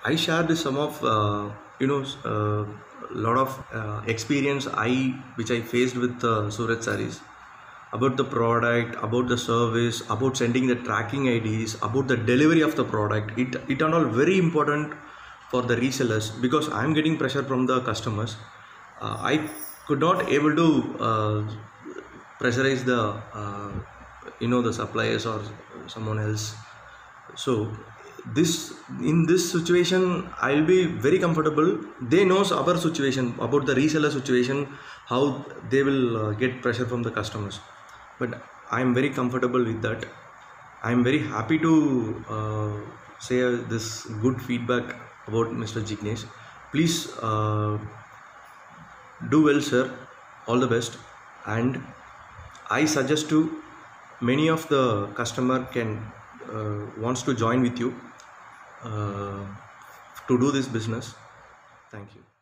I shared some of lot of experience which I faced with Surat Sarees, about the product, about the service, about sending the tracking IDs, about the delivery of the product. It and all very important for the resellers, because I am getting pressure from the customers. I could not able to pressurize the the suppliers or someone else. So in this situation I'll be very comfortable. They knows our situation, about the reseller situation, how they will get pressure from the customers. But I am very comfortable with that. I am very happy to say this good feedback about Mr. Jignesh. Please do well, sir. All the best. And I suggest to many of the customer can wants to join with you to do this business. Thank you.